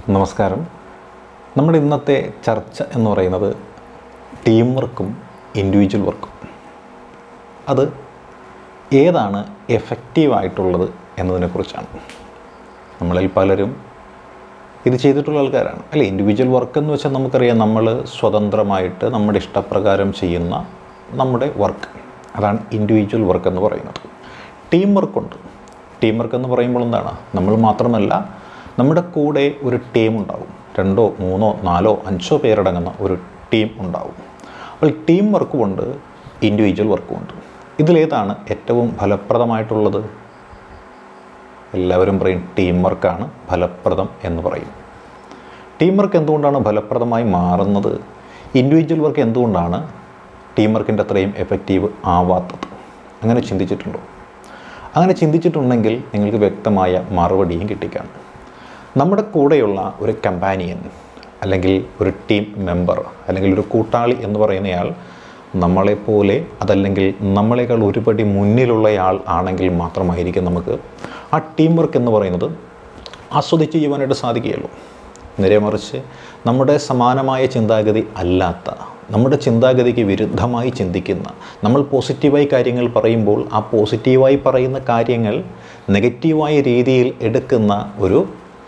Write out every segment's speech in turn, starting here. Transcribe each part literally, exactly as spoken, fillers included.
നമസ്കാരം. നമ്മുടെ ഇന്നത്തെ ചർച്ച എന്ന് പറയുന്നത് ടീം വർക്കും ഇൻഡിവിജ്വൽ വർക്കും. അത് ഏതാണ് എഫക്റ്റീവായിട്ടുള്ളത് എന്നതിനെക്കുറിച്ചാണ്. നമ്മളിൽ പലരും ഇത് ചെയ്തിട്ടുള്ള ആൾക്കാരാണ് അല്ലേ. ഇൻഡിവിജ്വൽ വർക്ക് എന്ന് വെച്ചാൽ നമുക്കറിയാം, നമ്മൾ സ്വതന്ത്രമായിട്ട് നമ്മുടെ ഇഷ്ടപ്രകാരം ചെയ്യുന്ന നമ്മുടെ വർക്ക്, അതാണ് ഇൻഡിവിജ്വൽ വർക്ക് എന്ന് പറയുന്നത്. ടീം വർക്കുണ്ട്. ടീം വർക്ക് എന്ന് പറയുമ്പോൾ എന്താണ്, നമ്മൾ മാത്രമല്ല, നമ്മുടെ കൂടെ ഒരു ടീം ഉണ്ടാവും. രണ്ടോ മൂന്നോ നാലോ അഞ്ചോ പേരടങ്ങുന്ന ഒരു ടീം ഉണ്ടാവും. അപ്പോൾ ടീം വർക്കും ഉണ്ട്, ഇൻഡിവിജ്വൽ വർക്കും ഉണ്ട്. ഇതിലേതാണ് ഏറ്റവും ഫലപ്രദമായിട്ടുള്ളത്? എല്ലാവരും പറയും ടീം വർക്കാണ് ഫലപ്രദം എന്ന് പറയും. ടീം വർക്ക് എന്തുകൊണ്ടാണ് ഫലപ്രദമായി മാറുന്നത്? ഇൻഡിവിജ്വൽ വർക്ക് എന്തുകൊണ്ടാണ് ടീം വർക്കിൻ്റെ അത്രയും എഫക്റ്റീവ് ആവാത്തത്? അങ്ങനെ ചിന്തിച്ചിട്ടുണ്ടോ? അങ്ങനെ ചിന്തിച്ചിട്ടുണ്ടെങ്കിൽ നിങ്ങൾക്ക് വ്യക്തമായ മറുപടിയും കിട്ടിക്കാണും. നമ്മുടെ കൂടെയുള്ള ഒരു കമ്പാനിയൻ അല്ലെങ്കിൽ ഒരു ടീം മെമ്പർ അല്ലെങ്കിൽ ഒരു കൂട്ടാളി എന്ന് പറയുന്നയാൾ നമ്മളെപ്പോലെ അതല്ലെങ്കിൽ നമ്മളെക്കാൾ ഒരുപടി മുന്നിലുള്ളയാൾ ആണെങ്കിൽ മാത്രമായിരിക്കും നമുക്ക് ആ ടീം വർക്ക് എന്ന് പറയുന്നത് ആസ്വദിച്ച് ചെയ്യുവാനായിട്ട് സാധിക്കുകയുള്ളൂ. നേരെ മറിച്ച് നമ്മുടെ സമാനമായ ചിന്താഗതി അല്ലാത്ത, നമ്മുടെ ചിന്താഗതിക്ക് വിരുദ്ധമായി ചിന്തിക്കുന്ന, നമ്മൾ പോസിറ്റീവായി കാര്യങ്ങൾ പറയുമ്പോൾ ആ പോസിറ്റീവായി പറയുന്ന കാര്യങ്ങൾ നെഗറ്റീവായ രീതിയിൽ എടുക്കുന്ന ഒരു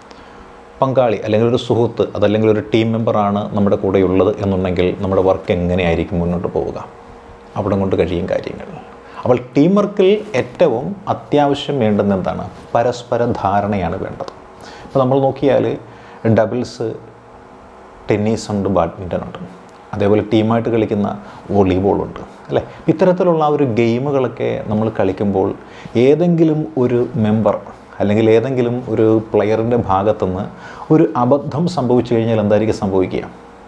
പങ്കാളി അല്ലെങ്കിൽ ഒരു സുഹൃത്ത് അതല്ലെങ്കിൽ ഒരു ടീം മെമ്പറാണ് നമ്മുടെ കൂടെയുള്ളത് എന്നുണ്ടെങ്കിൽ നമ്മുടെ വർക്ക് എങ്ങനെയായിരിക്കും മുന്നോട്ട് പോവുക? അവിടെ കൊണ്ട് കഴിയും കാര്യങ്ങൾ. അപ്പോൾ ടീം വർക്കിൽ ഏറ്റവും അത്യാവശ്യം വേണ്ടുന്ന എന്താണ്? പരസ്പര ധാരണയാണ് വേണ്ടത്. ഇപ്പോൾ നമ്മൾ നോക്കിയാൽ ഡബിൾസ്, ടെന്നീസ് ഉണ്ട്, ബാഡ്മിൻ്റൺ ഉണ്ട്, അതേപോലെ ടീമായിട്ട് കളിക്കുന്ന വോളിബോളുണ്ട് അല്ലേ. ഇത്തരത്തിലുള്ള ഒരു ഗെയിമുകളൊക്കെ നമ്മൾ കളിക്കുമ്പോൾ ഏതെങ്കിലും ഒരു മെമ്പർ അല്ലെങ്കിൽ ഏതെങ്കിലും ഒരു പ്ലെയറിൻ്റെ ഭാഗത്തുനിന്ന് ഒരു അബദ്ധം സംഭവിച്ചു കഴിഞ്ഞാൽ എന്തായിരിക്കും സംഭവിക്കുക?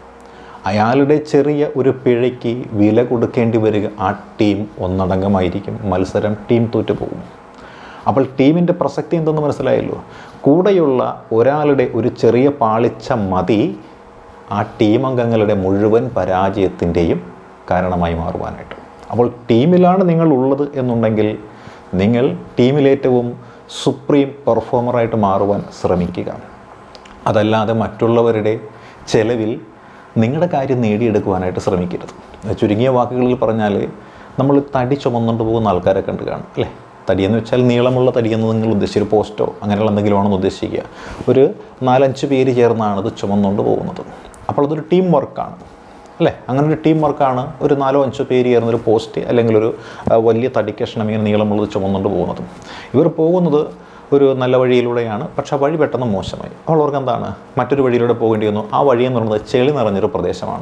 അയാളുടെ ചെറിയ ഒരു പിഴയ്ക്ക് വില കൊടുക്കേണ്ടി വരിക ആ ടീം ഒന്നടങ്കമായിരിക്കും. മത്സരം ടീം തോറ്റു പോകും. അപ്പോൾ ടീമിൻ്റെ പ്രസക്തി എന്തെന്ന് മനസ്സിലായല്ലോ. കൂടെയുള്ള ഒരാളുടെ ഒരു ചെറിയ പാളിച്ച മതി ആ ടീം അംഗങ്ങളുടെ മുഴുവൻ പരാജയത്തിൻ്റെയും കാരണമായി മാറുവാനായിട്ട്. അപ്പോൾ ടീമിലാണ് നിങ്ങൾ ഉള്ളത് എന്നുണ്ടെങ്കിൽ നിങ്ങൾ ടീമിലേറ്റവും സുപ്രീം പെർഫോമറായിട്ട് മാറുവാൻ ശ്രമിക്കുക. അതല്ലാതെ മറ്റുള്ളവരുടെ ചെലവിൽ നിങ്ങളുടെ കാര്യം നേടിയെടുക്കുവാനായിട്ട് ശ്രമിക്കരുത്. ചുരുങ്ങിയ വാക്കുകളിൽ പറഞ്ഞാൽ, നമ്മൾ തടി ചുമന്നുകൊണ്ട് പോകുന്ന ആൾക്കാരെ കണ്ട് കാണും അല്ലേ. തടിയെന്ന് വെച്ചാൽ നീളമുള്ള തടിയെന്ന് നിങ്ങൾ ഉദ്ദേശിച്ച ഒരു പോസ്റ്റോ അങ്ങനെയുള്ള എന്തെങ്കിലും ആണെന്ന് ഉദ്ദേശിക്കുക. ഒരു നാലഞ്ച് പേര് ചേർന്നാണ് ഇത് ചുമന്നുകൊണ്ട് പോകുന്നത്. അപ്പോൾ അതൊരു ടീം വർക്കാണ് അല്ലേ. അങ്ങനെ ഒരു ടീം വർക്കാണ് ഒരു നാലോ അഞ്ചോ പേര് ചേർന്നൊരു പോസ്റ്റ് അല്ലെങ്കിൽ ഒരു വലിയ തടിക്കഷ്ണം ഇങ്ങനെ നീളമുള്ളത് ചുമന്നുകൊണ്ട് പോകുന്നത്. ഇവർ പോകുന്നത് ഒരു നല്ല വഴിയിലൂടെയാണ്, പക്ഷേ ആ വഴി പെട്ടെന്ന് മോശമായി. അപ്പോൾ അവർക്ക് എന്താണ്, മറ്റൊരു വഴിയിലൂടെ പോകേണ്ടി വന്നു. ആ വഴി എന്ന് പറയുന്നത് ചെളി നിറഞ്ഞൊരു പ്രദേശമാണ്.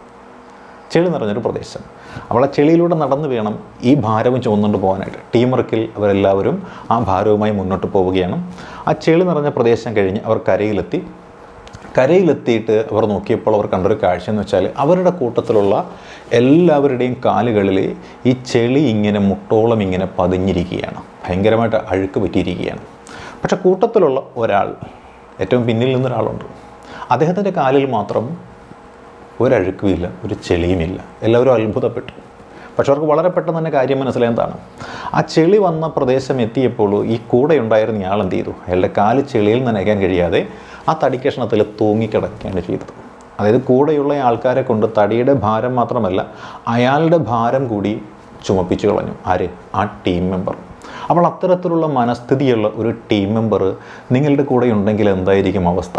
ചെളി നിറഞ്ഞൊരു പ്രദേശം. അപ്പോൾ ആ ചെളിയിലൂടെ നടന്നു വേണം ഈ ഭാരവും ചുമന്നുകൊണ്ട് പോകാനായിട്ട്. ടീം വർക്കിൽ അവരെല്ലാവരും ആ ഭാരവുമായി മുന്നോട്ട് പോവുകയാണ്. ആ ചെളി നിറഞ്ഞ പ്രദേശം കഴിഞ്ഞ് അവർ കരയിലെത്തി. കരയിലെത്തിയിട്ട് അവർ നോക്കിയപ്പോൾ അവർ കണ്ടൊരു കാഴ്ച എന്ന് വെച്ചാൽ, അവരുടെ കൂട്ടത്തിലുള്ള എല്ലാവരുടെയും കാലുകളിൽ ഈ ചെളി ഇങ്ങനെ മുട്ടോളം ഇങ്ങനെ പതിഞ്ഞിരിക്കുകയാണ്. ഭയങ്കരമായിട്ട് അഴുക്ക് പറ്റിയിരിക്കുകയാണ്. പക്ഷേ കൂട്ടത്തിലുള്ള ഒരാൾ, ഏറ്റവും പിന്നിൽ നിന്നൊരാളുണ്ട്, അദ്ദേഹത്തിൻ്റെ കാലിൽ മാത്രം ഒരഴുക്കുമില്ല, ഒരു ചെളിയുമില്ല. എല്ലാവരും അത്ഭുതപ്പെട്ടു. പക്ഷെ അവർക്ക് വളരെ പെട്ടെന്ന് തന്നെ കാര്യം മനസ്സിലായി. എന്താണ്, ആ ചെളി വന്ന പ്രദേശം എത്തിയപ്പോൾ ഈ കൂടെ ഉണ്ടായിരുന്ന ഇയാൾ എന്ത് ചെയ്തു? അയാളുടെ കാല് ചെളിയിൽ നനയ്ക്കാൻ കഴിയാതെ ആ തടിക്കഷ്ണത്തിൽ തൂങ്ങിക്കിടക്കുകയാണ് ചെയ്തത്. അതായത് കൂടെയുള്ള ആൾക്കാരെ കൊണ്ട് തടിയുടെ ഭാരം മാത്രമല്ല, അയാളുടെ ഭാരം കൂടി ചുമപ്പിച്ചു കളഞ്ഞു. ആര്? ആ ടീം മെമ്പർ. അപ്പോൾ അത്തരത്തിലുള്ള മനസ്ഥിതിയുള്ള ഒരു ടീം മെമ്പർ നിങ്ങളുടെ കൂടെ ഉണ്ടെങ്കിൽ എന്തായിരിക്കും അവസ്ഥ?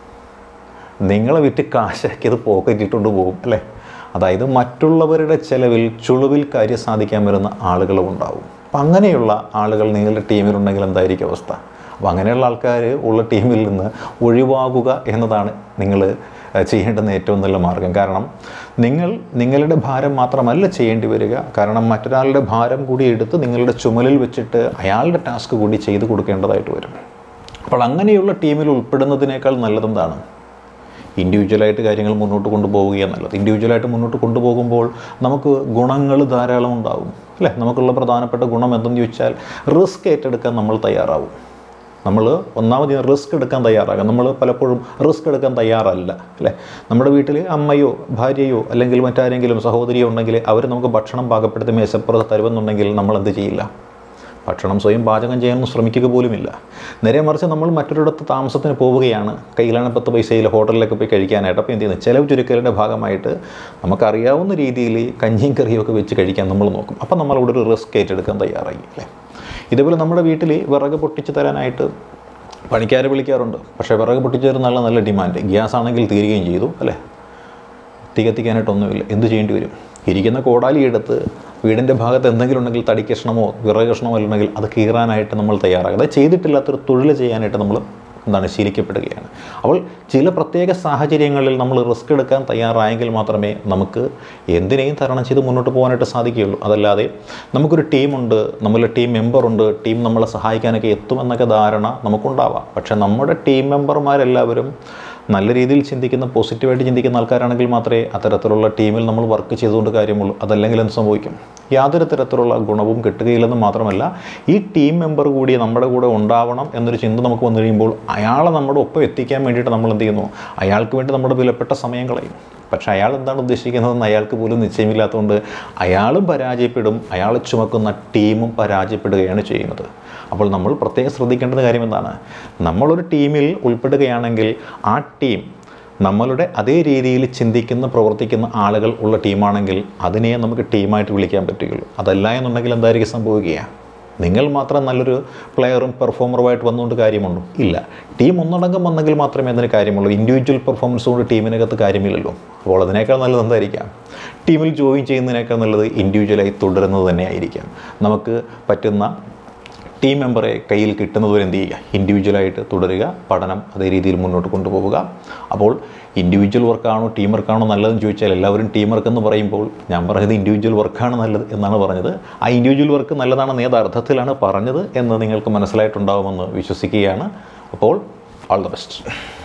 നിങ്ങളെ വിറ്റ് കാശാക്കിയത് പോക്കറ്റിട്ടുകൊണ്ട് പോകും അല്ലേ. അതായത് മറ്റുള്ളവരുടെ ചെലവിൽ ചുളിവിൽ കാര്യം സാധിക്കാൻ വരുന്ന ആളുകളും ഉണ്ടാവും. അപ്പം അങ്ങനെയുള്ള ആളുകൾ നിങ്ങളുടെ ടീമിലുണ്ടെങ്കിൽ എന്തായിരിക്കും അവസ്ഥ? അപ്പോൾ അങ്ങനെയുള്ള ആൾക്കാർ ഉള്ള ടീമിൽ നിന്ന് ഒഴിവാകുക എന്നതാണ് നിങ്ങൾ ചെയ്യേണ്ടുന്ന ഏറ്റവും നല്ല മാർഗം. കാരണം നിങ്ങൾ നിങ്ങളുടെ ഭാരം മാത്രമല്ല ചെയ്യേണ്ടി വരിക, കാരണം മറ്റൊരാളുടെ ഭാരം കൂടി എടുത്ത് നിങ്ങളുടെ ചുമലിൽ വെച്ചിട്ട് അയാളുടെ ടാസ്ക് കൂടി ചെയ്തു കൊടുക്കേണ്ടതായിട്ട് വരും. അപ്പോൾ അങ്ങനെയുള്ള ടീമിൽ ഉൾപ്പെടുന്നതിനേക്കാൾ നല്ലതെന്താണ്? ഇൻഡിവിജ്വലായിട്ട് കാര്യങ്ങൾ മുന്നോട്ട് കൊണ്ടുപോവുകയാണ് നല്ലത്. ഇൻഡിവിജ്വലായിട്ട് മുന്നോട്ട് കൊണ്ടുപോകുമ്പോൾ നമുക്ക് ഗുണങ്ങൾ ധാരാളം ഉണ്ടാവും അല്ലേ. നമുക്കുള്ള പ്രധാനപ്പെട്ട ഗുണം എന്തെന്ന് ചോദിച്ചാൽ, റിസ്ക് ഏറ്റെടുക്കാൻ നമ്മൾ തയ്യാറാവും. നമ്മൾ ഒന്നാമത് റിസ്ക് എടുക്കാൻ തയ്യാറാകാം. നമ്മൾ പലപ്പോഴും റിസ്ക് എടുക്കാൻ തയ്യാറല്ല അല്ലേ. നമ്മുടെ വീട്ടിൽ അമ്മയോ ഭാര്യയോ അല്ലെങ്കിൽ മറ്റാരെങ്കിലും സഹോദരിയോ ഉണ്ടെങ്കിൽ അവർ നമുക്ക് ഭക്ഷണം പാകപ്പെടുത്തി മേശപ്പുറത്ത് തരുമെന്നുണ്ടെങ്കിൽ നമ്മൾ എന്ത് ചെയ്യില്ല? ഭക്ഷണം സ്വയം പാചകം ചെയ്യാനൊന്നും ശ്രമിക്കുക പോലുമില്ല. നേരെ മറിച്ച് നമ്മൾ മറ്റൊരിടത്ത് താമസത്തിന് പോവുകയാണ്, കയ്യിലാണ് പത്ത് പൈസയിൽ ഹോട്ടലിലൊക്കെ പോയി കഴിക്കാനായിട്ട്. അപ്പോൾ എന്ത് ചെയ്യുന്നത്, ചിലവ് ചുരുക്കലിൻ്റെ ഭാഗമായിട്ട് നമുക്കറിയാവുന്ന രീതിയിൽ കഞ്ഞിയും കറിയും ഒക്കെ വെച്ച് കഴിക്കാൻ നമ്മൾ നോക്കും. അപ്പോൾ നമ്മളവിടെ ഒരു റിസ്ക് ഏറ്റെടുക്കാൻ തയ്യാറായി അല്ലേ. ഇതേപോലെ നമ്മുടെ വീട്ടിൽ വിറക് പൊട്ടിച്ച് തരാനായിട്ട് പണിക്കാരെ വിളിക്കാറുണ്ട്. പക്ഷേ വിറക് പൊട്ടിച്ച് തരുന്ന നല്ല നല്ല ഡിമാൻഡ്, ഗ്യാസ് ആണെങ്കിൽ തീരുകയും ചെയ്തു അല്ലേ. തീ കത്തിക്കാനായിട്ടൊന്നുമില്ല, എന്ത് ചെയ്യേണ്ടി വരും? ഇരിക്കുന്ന കോടാലി എടുത്ത് വീടിൻ്റെ ഭാഗത്ത് എന്തെങ്കിലും ഉണ്ടെങ്കിൽ തടി കഷ്ണമോ വിറക് കഷ്ണമോ അല്ലെങ്കിൽ അത് കീറാനായിട്ട് നമ്മൾ തയ്യാറാകുക. അത് ചെയ്തിട്ടില്ലാത്തൊരു തൊഴിൽ ചെയ്യാനായിട്ട് നമ്മൾ എന്താണ് ശീലിക്കപ്പെടുകയാണ്. അപ്പോൾ ചില പ്രത്യേക സാഹചര്യങ്ങളിൽ നമ്മൾ റിസ്ക് എടുക്കാൻ തയ്യാറായെങ്കിൽ മാത്രമേ നമുക്ക് എന്തിനേയും തരണം ചെയ്ത് മുന്നോട്ട് പോകാനായിട്ട് സാധിക്കുകയുള്ളൂ. അതല്ലാതെ നമുക്കൊരു ടീമുണ്ട്, നമ്മളുടെ ടീം മെമ്പറുണ്ട്, ടീം നമ്മളെ സഹായിക്കാനൊക്കെ എത്തുമെന്നൊക്കെ ധാരണ നമുക്കുണ്ടാവാം. പക്ഷേ നമ്മുടെ ടീം മെമ്പർമാരെല്ലാവരും നല്ല രീതിയിൽ ചിന്തിക്കുന്ന, പോസിറ്റീവായിട്ട് ചിന്തിക്കുന്ന ആൾക്കാരാണെങ്കിൽ മാത്രമേ അത്തരത്തിലുള്ള ടീമിൽ നമ്മൾ വർക്ക് ചെയ്തുകൊണ്ട് കാര്യമുള്ളൂ. അതല്ലെങ്കിൽ എന്ത് സംഭവിക്കും? യാതൊരു തരത്തിലുള്ള ഗുണവും കിട്ടുകയില്ലെന്ന് മാത്രമല്ല, ഈ ടീം മെമ്പർ കൂടി നമ്മുടെ കൂടെ ഉണ്ടാവണം എന്നൊരു ചിന്ത നമുക്ക് വന്നു കഴിയുമ്പോൾ അയാളെ നമ്മുടെ ഒപ്പം എത്തിക്കാൻ വേണ്ടിയിട്ട് നമ്മൾ എന്ത് ചെയ്യുന്നു, അയാൾക്ക് വേണ്ടി നമ്മുടെ വിലപ്പെട്ട സമയം കളയും. പക്ഷേ അയാൾ എന്താണ് ഉദ്ദേശിക്കുന്നതെന്ന് അയാൾക്ക് പോലും നിശ്ചയമില്ലാത്തതുകൊണ്ട് അയാളും പരാജയപ്പെടും, അയാൾ ചുമക്കുന്ന ടീമും പരാജയപ്പെടുകയാണ് ചെയ്യുന്നത്. അപ്പോൾ നമ്മൾ പ്രത്യേകം ശ്രദ്ധിക്കേണ്ട കാര്യം എന്താണ്, നമ്മളൊരു ടീമിൽ ഉൾപ്പെടുകയാണെങ്കിൽ ആ ടീം നമ്മളുടെ അതേ രീതിയിൽ ചിന്തിക്കുന്ന പ്രവർത്തിക്കുന്ന ആളുകൾ ഉള്ള ടീമാണെങ്കിൽ അതിനെ നമുക്ക് ടീമായിട്ട് വിളിക്കാൻ പറ്റുകയുള്ളൂ. അതല്ല എന്നുണ്ടെങ്കിൽ എന്തായിരിക്കും സംഭവിക്കുക? നിങ്ങൾ മാത്രം നല്ലൊരു പ്ലെയറും പെർഫോമറുമായിട്ട് വന്നുകൊണ്ട് കാര്യമുണ്ടോ? ഇല്ല. ടീം ഒന്നടങ്കം വന്നെങ്കിൽ മാത്രമേ അതിന് കാര്യമുള്ളൂ. ഇൻഡിവിജ്വൽ പെർഫോമൻസ് കൊണ്ട് ടീമിനകത്ത് കാര്യമില്ലല്ലോ. അപ്പോൾ അതിനേക്കാൾ നല്ലത് എന്തായിരിക്കാം? ടീമിൽ ജോയിൻ ചെയ്യുന്നതിനേക്കാൾ നല്ലത് ഇൻഡിവിജ്വലായി തുടരുന്നത് തന്നെ ആയിരിക്കാം. നമുക്ക് പറ്റുന്ന ടീം മെമ്പറെ കയ്യിൽ കിട്ടുന്നതുവരെ എന്ത് ചെയ്യുക, ഇൻഡിവിജ്വലായിട്ട് തുടരുക, പഠനം അതേ രീതിയിൽ മുന്നോട്ട് കൊണ്ടുപോവുക. അപ്പോൾ ഇൻഡിവിജ്വൽ വർക്കാണോ ടീം വർക്കാണോ നല്ലതെന്ന് ചോദിച്ചാൽ എല്ലാവരും ടീം വർക്ക് എന്ന് പറയുമ്പോൾ ഞാൻ പറഞ്ഞത് ഇൻഡിവിജ്വൽ വർക്കാണ് നല്ലത് എന്നാണ് പറഞ്ഞത്. ആ ഇൻഡിവിജ്വൽ വർക്ക് നല്ലതാണെന്ന് ഏത് അർത്ഥത്തിലാണ് പറഞ്ഞത് എന്ന് നിങ്ങൾക്ക് മനസ്സിലായിട്ടുണ്ടാകുമെന്ന് വിശ്വസിക്കുകയാണ്. അപ്പോൾ ഓൾ ദ ബെസ്റ്റ്.